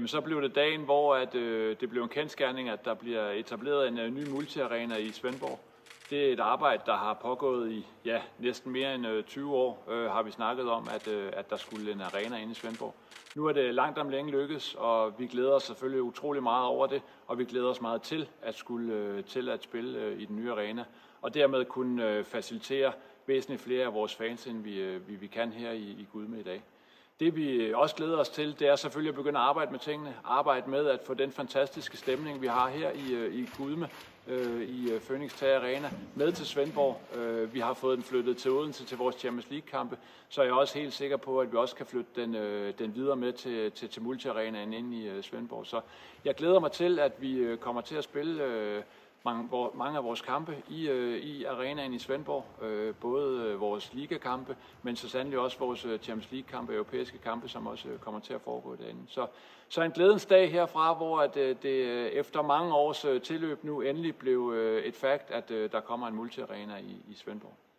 Jamen så blev det dagen, hvor det blev en kendsgerning, at der bliver etableret en ny multiarena i Svendborg. Det er et arbejde, der har pågået i næsten mere end 20 år, har vi snakket om, at der skulle en arena ind i Svendborg. Nu er det langt om længe lykkes, og vi glæder os selvfølgelig utrolig meget over det, og vi glæder os meget til at spille i den nye arena, og dermed kunne facilitere væsentligt flere af vores fans, end vi kan her i Gudme i dag. Det vi også glæder os til, det er selvfølgelig at begynde at arbejde med tingene. Arbejde med at få den fantastiske stemning, vi har her i Gudme, i Phoenix Tage Arena, med til Svendborg. Vi har fået den flyttet til Odense til vores Champions League-kampe, så er jeg også helt sikker på, at vi også kan flytte den videre med til multiarenaen ind i Svendborg. Så jeg glæder mig til, at vi kommer til at spille mange af vores kampe i arenaen i Svendborg, både vores ligakampe, men så sandelig også vores Champions League-kampe, europæiske kampe, som også kommer til at foregå derinde. Så en glædens dag herfra, hvor det efter mange års tilløb nu endelig blev et fakt, at der kommer en multiarena i Svendborg.